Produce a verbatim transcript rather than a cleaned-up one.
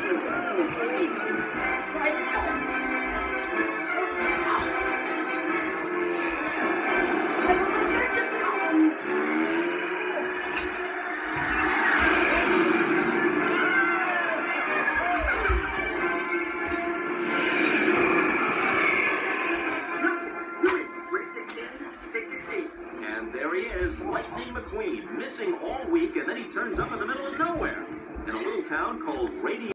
And there he is, Lightning McQueen, missing all week, and then he turns up in the middle of nowhere in a little town called Radio.